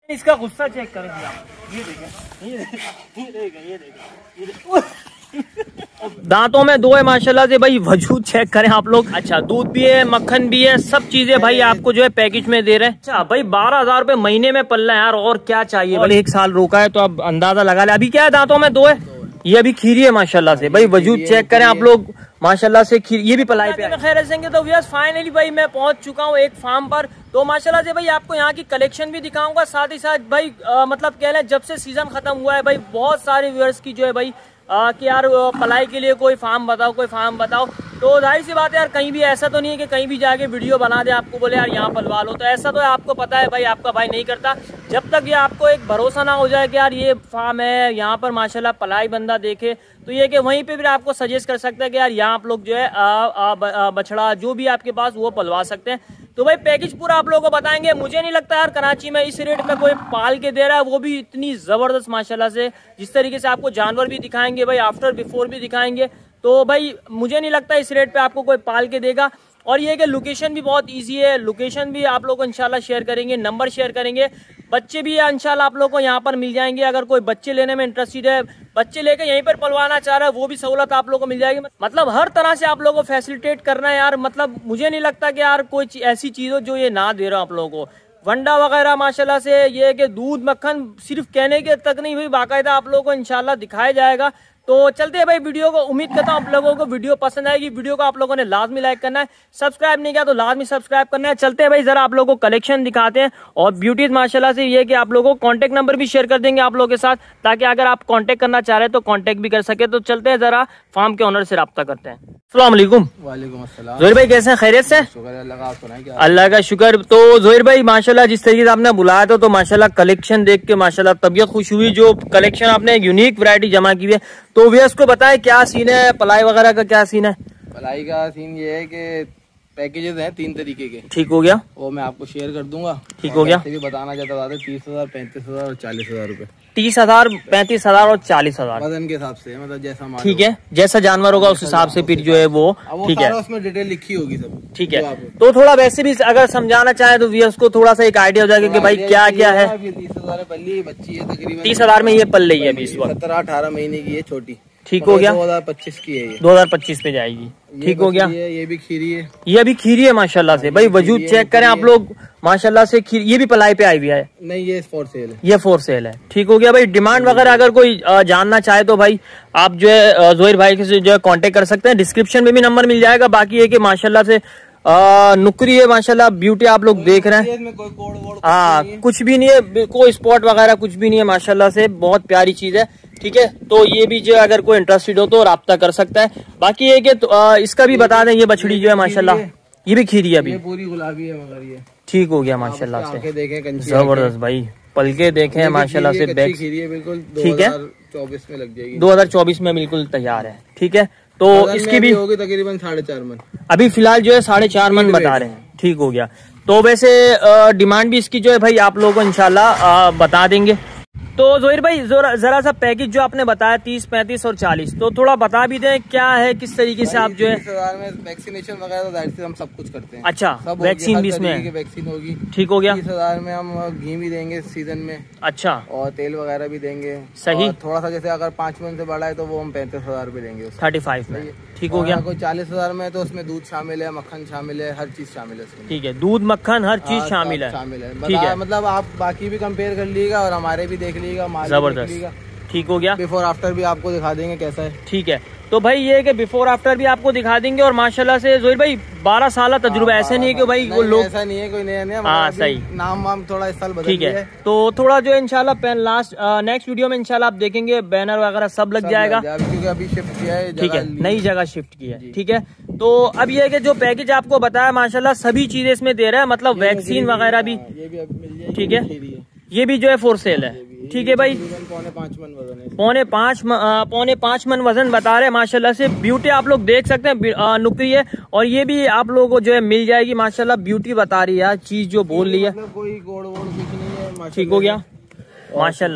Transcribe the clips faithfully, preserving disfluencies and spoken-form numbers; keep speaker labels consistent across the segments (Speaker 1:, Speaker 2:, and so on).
Speaker 1: इसका गुस्सा चेक करें ये देखें, ये देखें, ये देखें, ये देखें, ये देखें। दांतों में दो है माशाल्लाह से भाई, वजूद चेक करें आप लोग। अच्छा दूध भी है, मक्खन भी है, सब चीजें भाई आपको जो है पैकेज में दे रहे हैं। अच्छा भाई बारह हजार रूपए महीने में पल रहा है यार, और क्या चाहिए भाई। एक साल रोका है तो अब अंदाजा लगा ले। अभी क्या है दांतों में दो है, ये अभी खीरी है माशाल्लाह से भाई, वजूद चेक करें आप लोग माशाल्लाह से। खीर ये भी पलाई पे है। खैर ऐसे तो व्यूअर्स फाइनली भाई मैं पहुंच चुका हूं एक फार्म पर। तो माशाल्लाह से भाई आपको यहाँ की कलेक्शन भी दिखाऊंगा, साथ ही साथ भाई आ, मतलब कह लें जब से सीजन खत्म हुआ है भाई बहुत सारे व्यूअर्स की जो है भाई आ, कि यार पलाई के लिए कोई फार्म बताओ, कोई फार्म बताओ। तो जाहिर सी बात है यार, कहीं भी ऐसा तो नहीं है कि कहीं भी जाके वीडियो बना दे आपको बोले यार यहाँ पलवा लो, तो ऐसा तो आपको पता है भाई आपका भाई नहीं करता। जब तक ये आपको एक भरोसा ना हो जाए कि यार ये फार्म है, यहाँ पर माशाल्लाह पलाई बंदा देखे, तो ये कि वहीं पे भी आपको सजेस्ट कर सकता है कि यार यहाँ आप लोग जो है आ, आ, आ, बछड़ा जो भी आपके पास वो पलवा सकते हैं। तो भाई पैकेज पूरा आप लोगों को बताएंगे। मुझे नहीं लगता यार कराची में इस रेट पे कोई पाल के दे रहा है, वो भी इतनी जबरदस्त माशाल्लाह से। जिस तरीके से आपको जानवर भी दिखाएंगे भाई, आफ्टर बिफोर भी दिखाएंगे, तो भाई मुझे नहीं लगता इस रेट पे आपको कोई पाल के देगा। और ये कि लोकेशन भी बहुत इजी है, लोकेशन भी आप लोग को इंशाल्लाह शेयर करेंगे, नंबर शेयर करेंगे। बच्चे भी इंशाल्लाह आप लोग को यहाँ पर मिल जाएंगे। अगर कोई बच्चे लेने में इंटरेस्टेड है, बच्चे लेकर यहीं पर पलवाना चाह रहा है, वो भी सहूलत आप लोग को मिल जाएगी। मतलब हर तरह से आप लोगों को फैसिलिटेट करना है यार। मतलब मुझे नहीं लगता कि यार कोई ऐसी चीज हो जो ये ना दे रहा आप लोगों को। वंडा वगैरह माशाल्लाह से, ये कि दूध मक्खन सिर्फ कहने के तक नहीं हुई, बाकायदा आप लोगों को इंशाल्लाह दिखाया जाएगा। तो चलते हैं भाई वीडियो को। उम्मीद करता हूँ आप लोगों को वीडियो पसंद आएगी। वीडियो को आप लोगों ने लाजमी लाइक करना है, सब्सक्राइब नहीं किया तो लाजमी सब्सक्राइब करना है। चलते हैं भाई जरा आप लोगों को कलेक्शन दिखाते हैं। और ब्यूटीज माशाल्लाह से ये कि आप लोगों को कांटेक्ट नंबर भी शेयर कर देंगे आप लोगों के साथ, ताकि अगर आप कांटेक्ट करना चाह रहे हैं तो कांटेक्ट भी कर सके। तो चलते हैं जरा फार्म के ओनर से रब्ता करते हैं। अस्सलाम वालेकुम।
Speaker 2: वालेकुम अस्सलाम।
Speaker 1: जोहिर भाई कैसे हैं, खैरियत से? अल्लाह का शुक्र। तो जोहिर भाई माशाल्लाह जिस तरीके से आपने बुलाया था, तो माशाल्लाह कलेक्शन देख के माशाल्लाह तबीयत खुश हुई। जो कलेक्शन आपने एक यूनिक वैरायटी जमा की है, तो वे उसको बताए क्या सीन है, पलाई वगैरह का क्या सीन है?
Speaker 2: पलाई का सीन ये है कि पैकेजेस हैं तीन तरीके के।
Speaker 1: ठीक हो गया,
Speaker 2: वो मैं आपको शेयर कर दूंगा।
Speaker 1: ठीक हो गया।
Speaker 2: भी बताना चाहता था तीस हजार पैंतीस हजार और चालीस हजार रूपए।
Speaker 1: तीस हजार पैंतीस हजार और चालीस हजार
Speaker 2: वजन के हिसाब से, मतलब जैसा माल।
Speaker 1: ठीक है, जैसा जानवर होगा उस हिसाब से फिर जो है वो ठीक है,
Speaker 2: उसमें डिटेल लिखी होगी सब।
Speaker 1: ठीक है। तो थोड़ा वैसे भी अगर समझाना चाहे तो व्यूअर्स को थोड़ा सा एक आइडिया हो जाएगा कि भाई क्या क्या है।
Speaker 2: तीस हजार पल्ली बच्ची है तकरीबन,
Speaker 1: तीस हजार में ये पल रही है अभी इस वक्त,
Speaker 2: सत्रह अठारह महीने की है, छोटी।
Speaker 1: ठीक हो गया।
Speaker 2: दो हजार पच्चीस की है ये,
Speaker 1: दो हजार पच्चीस में जाएगी। ठीक हो गया।
Speaker 2: ये भी खीरी है,
Speaker 1: ये अभी खीरी है माशाल्लाह से भाई। वजूद चेक करें आप लोग माशाल्लाह से। खीरी ये भी पलाई पे आई हुई है?
Speaker 2: नहीं, ये फॉर सेल है।
Speaker 1: ये फॉर सेल है। ठीक हो गया भाई। डिमांड वगैरह अगर कोई जानना चाहे तो भाई आप जो है जोहिर भाई से जो है कांटेक्ट कर सकते हैं। डिस्क्रिप्शन में भी नंबर मिल जाएगा। बाकी ये कि माशाल्लाह से आ, नुकरी है माशाल्लाह, ब्यूटी आप लोग देख रहे हैं। हाँ कुछ भी नहीं है, कोई स्पॉट वगैरह कुछ भी नहीं है माशाल्लाह से, बहुत प्यारी चीज है। ठीक है, तो ये भी जो अगर कोई इंटरेस्टेड हो तो राब्ता कर सकता है। बाकी ये कि तो, आ, इसका भी बता दें, ये बछड़ी जो है माशाल्लाह ये भी खीरी है, अभी
Speaker 2: पूरी गुलाबी है मगर ये
Speaker 1: ठीक हो गया माशाल्लाह से।
Speaker 2: देखें
Speaker 1: जबरदस्त भाई, पलके देखें माशाल्लाह से। बैक
Speaker 2: बिल्कुल
Speaker 1: ठीक है,
Speaker 2: चौबीस में लग जाएगी,
Speaker 1: दो हजार चौबीस में बिल्कुल तैयार है। ठीक है, तो इसकी भी
Speaker 2: होगी तकरीबन साढ़े चार मन।
Speaker 1: अभी फिलहाल जो है साढ़े चार मन बता रहे हैं। ठीक हो गया। तो वैसे डिमांड भी इसकी जो है भाई आप लोगों को इंशाल्लाह बता देंगे। तो जोहिर भाई जरा सा पैकेज जो आपने बताया तीस पैंतीस और चालीस, तो थोड़ा बता भी दें क्या है, किस तरीके से आप जो है
Speaker 2: वैक्सीनेशन वगैरह तो हम सब कुछ करते हैं।
Speaker 1: अच्छा, वैक्सीन भी इसमें
Speaker 2: वैक्सीन होगी।
Speaker 1: ठीक हो गया।
Speaker 2: तीस हजार में हम घी भी देंगे सीजन में।
Speaker 1: अच्छा,
Speaker 2: और तेल वगैरह भी देंगे।
Speaker 1: सही।
Speaker 2: थोड़ा सा जैसे अगर पाँच मन से बड़ा है तो वो हम पैंतीस हजार भी देंगे,
Speaker 1: थर्टी फाइव में। ठीक हो गया।
Speaker 2: कोई चालीस हजार में तो उसमें दूध शामिल है, मक्खन शामिल है, हर चीज शामिल है उसमें।
Speaker 1: ठीक है, दूध मक्खन हर चीज शामिल है।
Speaker 2: शामिल है,
Speaker 1: ठीक है।
Speaker 2: मतलब आप बाकी भी कंपेयर कर लीजिएगा और हमारे भी देख लीजिएगा।
Speaker 1: जबरदस्त। ठीक हो गया।
Speaker 2: बिफोर आफ्टर भी आपको दिखा देंगे कैसा है।
Speaker 1: ठीक है, तो भाई ये कि बिफोर आफ्टर भी आपको दिखा देंगे। और माशाल्लाह से जोहिर भाई बारह साल तजुर्बा, ऐसे नहीं है कि भाई वो लोग,
Speaker 2: ऐसा नहीं है कोई नया नया।
Speaker 1: हाँ सही,
Speaker 2: नाम वाम थोड़ा इस साल बदल
Speaker 1: ठीक है। तो थोड़ा जो इंशाल्लाह लास्ट नेक्स्ट वीडियो में इंशाल्लाह आप देखेंगे बैनर वगैरह सब लग जाएगा,
Speaker 2: क्योंकि अभी शिफ्ट किया है।
Speaker 1: ठीक है, नई जगह शिफ्ट की है। ठीक है, तो अब ये कि जो पैकेज आपको बताया माशाल्लाह सभी चीजें इसमें दे रहा है, मतलब वैक्सीन वगैरह भी। ठीक है, ये भी जो है फोर सेल है। ठीक है भाई,
Speaker 2: पौने पाँच मन वजन है,
Speaker 1: पौने पाँच पौने पाँच मन वजन बता रहे हैं माशाल्लाह से। ब्यूटी आप लोग देख सकते हैं, नुकरी है। और ये भी आप लोगों को जो है मिल जाएगी माशाल्लाह। ब्यूटी बता रही है चीज जो बोल रही है,
Speaker 2: कोई गोड़ वोड़ कुछ नहीं है।
Speaker 1: ठीक हो गया माशाल्लाह।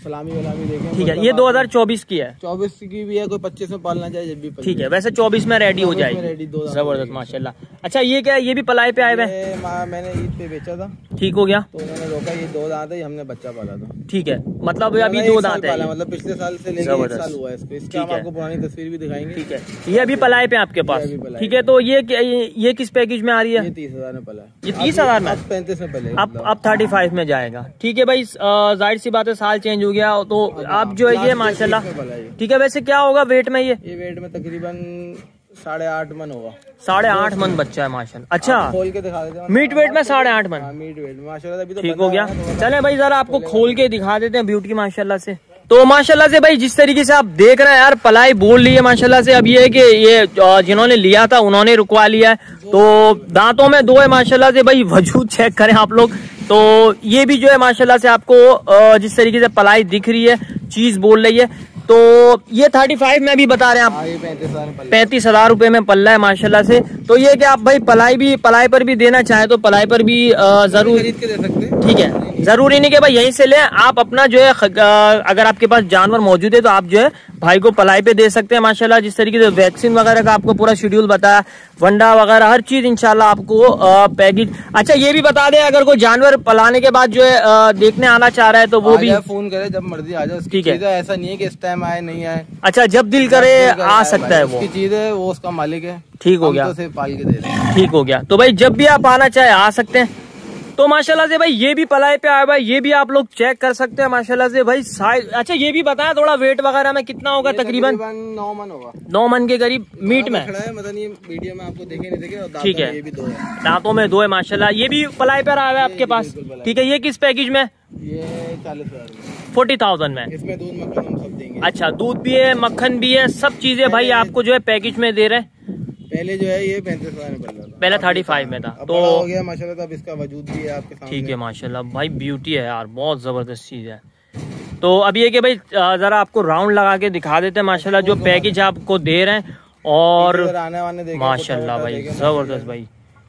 Speaker 2: सलामी वलामी देखें।
Speaker 1: ठीक है, ये दो हजार चौबीस की है।
Speaker 2: चौबीस की भी है, कोई पच्चीस में पालना चाहे जब भी।
Speaker 1: ठीक है, वैसे चौबीस में रेडी हो जाएगी। जबरदस्त माशाल्लाह। अच्छा ये क्या है, ये भी पलाई पे आए हुए?
Speaker 2: मैंने ईद पे बेचा था।
Speaker 1: ठीक हो गया।
Speaker 2: तो उन्होंने रोका, ये दो दांत है, हमने बच्चा पाला था।
Speaker 1: ठीक है, मतलब अभी दो दांत है,
Speaker 2: मतलब पिछले साल से लेकर एक साल हुआ है इसको। इसकी हम आपको पुरानी तस्वीर भी दिखाएंगे।
Speaker 1: ठीक है, ये अभी पलाई पे आपके पास। ठीक है, तो ये ये किस पैकेज में आ रही है?
Speaker 2: ये तीस हजार में पला है।
Speaker 1: ये तीस हजार में,
Speaker 2: पैंतीस में पले,
Speaker 1: अब अब थर्टी फाइव में जाएगा। ठीक है भाई, जाहिर सी बात है साल चेंज हो गया तो आप जो है ये माशाल्लाह। ठीक है, वैसे क्या होगा वेट में? ये
Speaker 2: ये वेट में तकरीबन साढ़े आठ मन होगा।
Speaker 1: साढ़े आठ मन बच्चा है माशाल्लाह। अच्छा,
Speaker 2: खोल के दिखा देते हैं।
Speaker 1: मीट वेट में साढ़े आठ मन।
Speaker 2: मीट वेट माशाल्लाह अभी तो
Speaker 1: ठीक हो गया। चले भाई जरा आपको खोल के दिखा देते हैं ब्यूटी माशाल्लाह से। तो माशाल्लाह से भाई जिस तरीके से आप देख रहे हैं यार, पलाई बोल ली है माशाल्लाह से। अब ये है कि ये जिन्होंने लिया था उन्होंने रुकवा लिया है, तो दांतों में दो है माशाल्लाह से। भाई वजूद चेक करें आप लोग, तो ये भी जो है माशाल्लाह से आपको जिस तरीके से पलाई दिख रही है, चीज बोल रही है। तो ये थर्टी फाइव में भी बता रहे हैं आप, पैंतीस हजार रुपए में पल्ला है माशाल्लाह से। तो ये कि आप भाई पलाई भी पलाई पर भी देना चाहे तो पलाई पर भी जरूर खरीद के दे सकते हैं। ठीक है, जरूरी नहीं कि भाई यहीं से ले, आप अपना जो है अगर आपके पास जानवर मौजूद है तो आप जो है भाई को पलाई पे दे सकते हैं माशाल्लाह। जिस तरीके से वैक्सीन वगैरह का आपको पूरा शेड्यूल बताया, वंडा वगैरह हर चीज इंशाल्लाह आपको पैकेज। अच्छा ये भी बता दें, अगर कोई जानवर पलाने के बाद जो है देखने आना चाह रहा है तो वो भी
Speaker 2: फोन करे, जब मर्जी आ जाए।
Speaker 1: ठीक है,
Speaker 2: ऐसा नहीं है कि इस टाइम आए नहीं आए।
Speaker 1: अच्छा, जब दिल करे आ सकता है, वो
Speaker 2: उसकी चीज है, वो उसका मालिक है।
Speaker 1: ठीक हो गया,
Speaker 2: तो पाल के दे रहे हैं।
Speaker 1: ठीक हो गया। तो भाई जब भी आप आना चाहे आ सकते हैं। तो माशाल्लाह से भाई ये भी पलाई पे आया भाई, ये भी आप लोग चेक कर सकते हैं माशाल्लाह से भाई साइज। अच्छा ये भी बताया थोड़ा वेट वगैरह में कितना होगा? तकरीबन
Speaker 2: नौ मन होगा,
Speaker 1: नौ मन के करीब मीट में।
Speaker 2: मतलब ये वीडियो में आपको देखे नहीं देखे।
Speaker 1: ठीक है,
Speaker 2: ये भी दो है,
Speaker 1: दांतों में दो है माशाल्लाह। ये भी पलाई पे आया है आपके पास। ठीक है, ये किस पैकेज में?
Speaker 2: ये चालीस हजार
Speaker 1: फोर्टी थाउजेंड में।
Speaker 2: इसमें दूध मक्खन हम सब देंगे।
Speaker 1: अच्छा, दूध भी है, मक्खन भी है, सब चीजें भाई आपको जो है पैकेज में दे रहे हैं।
Speaker 2: पहले जो है ये पैंतीस हजार में पड़ रहा था,
Speaker 1: पहले थर्टी फाइव में था, तो
Speaker 2: हो गया माशाल्लाह। तो अब इसका वजूद भी है आपके सामने।
Speaker 1: ठीक है माशाल्लाह भाई, ब्यूटी है यार, बहुत जबरदस्त चीज है। तो अब ये कि भाई जरा आपको राउंड लगा के दिखा देते हैं माशाल्लाह जो पैकेज आपको दे रहे हैं। और माशाल्लाह भाई जबरदस्त भाई,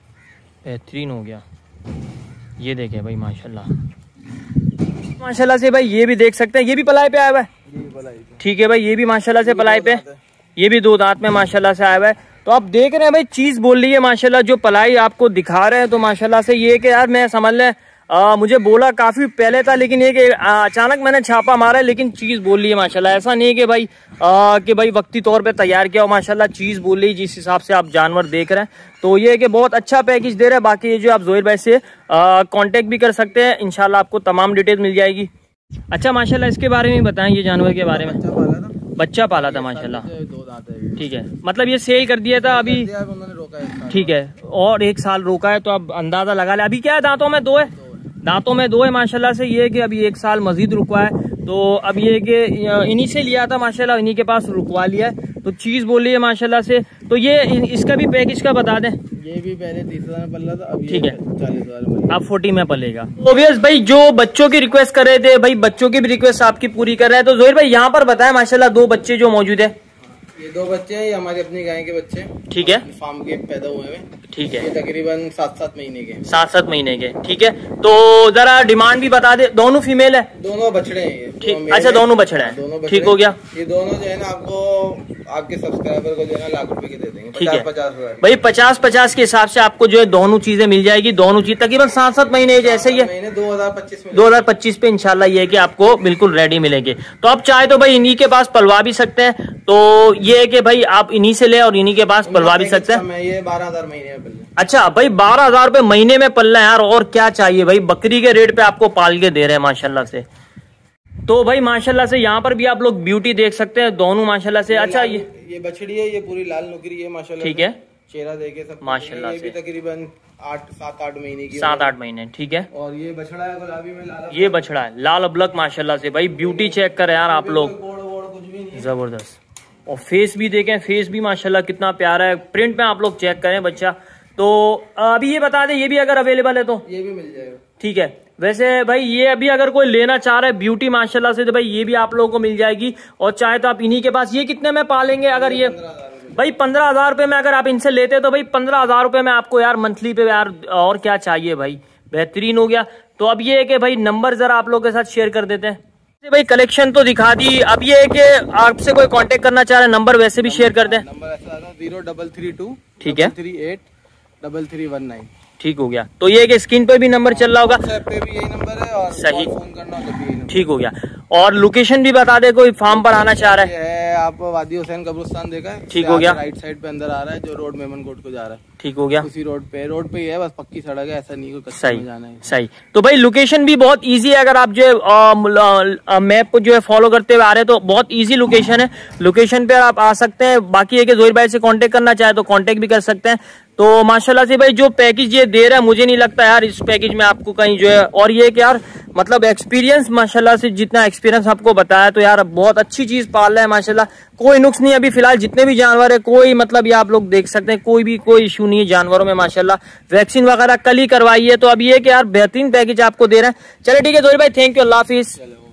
Speaker 1: बेहतरीन हो गया। ये देखे भाई माशाल्लाह माशाल्लाह से भाई, ये भी देख सकते हैं, ये भी पलाई पे आया हुआ है। ठीक है भाई, ये भी माशाल्लाह से पलाई पे, ये भी दो दांत में माशाल्लाह से आया हुआ है। तो आप देख रहे हैं भाई, चीज बोल रही है माशाल्लाह। जो पलाई आपको दिखा रहे हैं तो माशाल्लाह से ये कि यार मैं समझ लें आ, मुझे बोला काफी पहले था, लेकिन ये कि अचानक मैंने छापा मारा है, लेकिन चीज बोल रही है माशाल्लाह। ऐसा नहीं है कि भाई आ, कि भाई वक्ती तौर पे तैयार किया हो, माशाल्लाह चीज बोल रही है जिस हिसाब से आप जानवर देख रहे हैं। तो ये कि बहुत अच्छा पैकेज दे रहे हैं। बाकी ये जो आप जोहिर भाई से कांटेक्ट भी कर सकते हैं, इंशाल्लाह आपको तमाम डिटेल मिल जाएगी। अच्छा माशाल्लाह इसके बारे में बताएं, ये जानवर के बारे में। बच्चा पाला था माशाल्लाह। ठीक है, मतलब ये सेल कर दिया था अभी। ठीक है, और एक साल रोका है, तो अब अंदाजा लगा ले। अभी क्या है, दांतों में दो है, दांतों में दो है माशाल्लाह से। ये कि अभी एक साल मजीद रुकवा है, तो अब ये कि इन्हीं से लिया था माशाल्लाह, इन्हीं के पास रुकवा लिया है। तो चीज बोली है माशाल्लाह से। तो ये इसका भी पैकेज का बता दें।
Speaker 2: ये भी पहले तीस हजार में पल रहा था, अब
Speaker 1: ठीक है
Speaker 2: चालीस हजार
Speaker 1: अब फोर्टी में पलेगा। ओबियस भाई जो बच्चों की रिक्वेस्ट कर रहे थे, भाई बच्चों की भी रिक्वेस्ट आपकी पूरी कर रहे हैं। तो जोहिर भाई यहाँ पर बताएं माशाल्लाह दो बच्चे जो मौजूद है।
Speaker 2: ये दो बच्चे हैं, ये हमारी अपनी गाय के बच्चे।
Speaker 1: ठीक है,
Speaker 2: फार्म के पैदा हुए हैं।
Speaker 1: ठीक है,
Speaker 2: ये तकरीबन सात सात महीने के
Speaker 1: सात सात महीने के। ठीक है, तो जरा डिमांड भी बता दे। दोनों फीमेल है?
Speaker 2: दोनों बछड़े हैं ये।
Speaker 1: ठीक, अच्छा दोनों बछड़े हैं।
Speaker 2: दोनों
Speaker 1: ठीक हो गया।
Speaker 2: ये दोनों जो है ना आपको आपके सब्सक्राइबर को जो है ना लाख रुपए के दे देंगे।
Speaker 1: ठीक है,
Speaker 2: पचास
Speaker 1: भाई पचास पचास के हिसाब से आपको जो है दोनों चीजें मिल जाएगी। दोनों चीज तकरीबन सात सात महीने जैसे ही है।
Speaker 2: दो हजार पच्चीस में
Speaker 1: दो हजार पच्चीस पे इंशाल्लाह ये है कि आपको बिल्कुल रेडी मिलेंगे। तो आप चाहे तो भाई इन्हीं के पास पलवा भी सकते हैं। तो ये है कि भाई आप इन्हीं से ले और इन्हीं के पास पलवा भी सकते हैं।
Speaker 2: ये बारह हजार महीने में।
Speaker 1: अच्छा भाई बारह हजार रुपए महीने में पल्ला यार, और क्या चाहिए भाई। बकरी के रेट पे आपको पाल के दे रहे हैं माशाल्लाह से। तो भाई माशाल्लाह से यहाँ पर भी आप लोग ब्यूटी देख सकते हैं दोनों माशाल्लाह से। अच्छा ये
Speaker 2: ये बछड़ी है, ये पूरी लाल नुकरी है माशाल्लाह।
Speaker 1: ठीक है,
Speaker 2: चेहरा देखे सब
Speaker 1: माशाल्लाह से।
Speaker 2: तकरीबन आठ सात आठ महीने की,
Speaker 1: सात आठ महीने। ठीक है,
Speaker 2: और ये बछड़ा है गुलाबी में लाल।
Speaker 1: ये बछड़ा है लाल अबलक माशाल्लाह से। भाई ब्यूटी चेक करें यार आप लोग, जबरदस्त। और फेस भी देखें, फेस भी माशाल्लाह कितना प्यारा है। प्रिंट में आप लोग चेक करें बच्चा। तो अभी ये बता दें, ये भी अगर अवेलेबल है तो
Speaker 2: ये भी मिल जाएगा। ठीक
Speaker 1: है, वैसे भाई ये अभी अगर कोई लेना चाह रहा है ब्यूटी माशाल्लाह से, तो भाई ये भी आप लोगों को मिल जाएगी। और चाहे तो आप इन्हीं के पास। ये कितने में पालेंगे अगर ये? भाई पंद्रह हजार रुपए में अगर आप इनसे लेते तो भाई पंद्रह हजार रुपए में आपको यार मंथली पे यार और क्या चाहिए भाई, बेहतरीन हो गया। तो अब ये है कि भाई नंबर जरा आप लोगों के साथ शेयर कर देते हैं। भाई कलेक्शन तो दिखा दी, अब ये है कि आपसे कोई कांटेक्ट करना चाह रहे नंबर वैसे भी शेयर कर दें।
Speaker 2: नंबर ऐसा आता है जीरो डबल थ्री टू
Speaker 1: ठीक है
Speaker 2: three eight double three one nine.
Speaker 1: ठीक हो गया। तो ये कि स्क्रीन पर भी नंबर चल रहा होगा,
Speaker 2: पे भी यही नंबर है और
Speaker 1: सही
Speaker 2: फोन करना हो तो भी यही नंबर।
Speaker 1: ठीक हो गया। और लोकेशन भी बता दे, कोई फार्म पर आना चाह रहा है।
Speaker 2: है आप वादी हुसैन कब्रिस्तान देखा है,
Speaker 1: ठीक हो गया।
Speaker 2: राइट साइड पे अंदर आ रहा है जो रोड मेमन कोट को जा रहा है,
Speaker 1: ठीक हो गया।
Speaker 2: उसी रोड पे रोड पे ही है, बस पक्की सड़क है, ऐसा नहीं कोई कच्चा
Speaker 1: सही
Speaker 2: में जाना है।
Speaker 1: सही। तो भाई लोकेशन भी बहुत इजी है, अगर आप जो मैप को जो है फॉलो करते हुए आ रहे हैं तो बहुत इजी लोकेशन है। लोकेशन पे आप आ सकते हैं। बाकी है कि जोहिर भाई से कांटेक्ट करना चाहे तो कांटेक्ट भी कर सकते हैं। तो माशाल्लाह से भाई जो पैकेज ये दे रहा है, मुझे नहीं लगता यार इस पैकेज में आपको कहीं जो है, और ये कि यार मतलब एक्सपीरियंस माशाल्लाह से जितना एक्सपीरियंस आपको बताया तो यार बहुत अच्छी चीज पाल रहा है माशाल्लाह। कोई नुक्स नहीं अभी फिलहाल, जितने भी जानवर है कोई मतलब ये आप लोग देख सकते हैं कोई भी कोई इशू नहीं है जानवरों में माशाल्लाह। वैक्सीन वगैरह कल ही करवाई है। तो अब ये कि यार बेहतरीन पैकेज आपको दे रहे हैं। चले ठीक है जोहिर भाई, थैंक यू, अल्लाह हाफिज।